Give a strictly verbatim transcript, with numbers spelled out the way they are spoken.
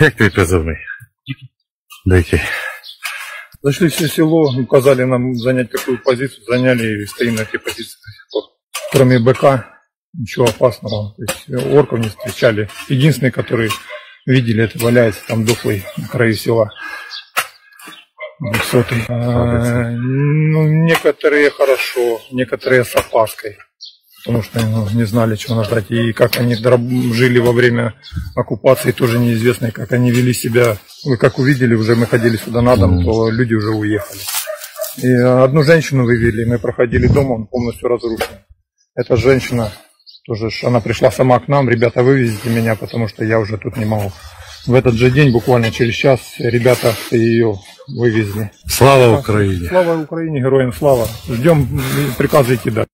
Як твій позивний? Дикий. Зашли все село, указали нам занять какую позицию, заняли и стоим на этой позиции. Кроме БК, ничего опасного. То есть орков не встречали. Единственный, который видели, это валяется там дохлый на краю села. Двухсотый. А, ну, некоторые хорошо, некоторые с опаской. Потому что ну, не знали, чего ждать. И как они жили во время оккупации, тоже неизвестно. И как они вели себя. Вы как увидели, уже мы ходили сюда на дом, то люди уже уехали. И одну женщину вывели, мы проходили дом, он полностью разрушен. Эта женщина, тоже, она пришла сама к нам, ребята, вывезите меня, потому что я уже тут не могу. В этот же день, буквально через час, ребята ее вывезли. Слава Украине! Слава Украине, героям слава! Ждем, приказывайте, да.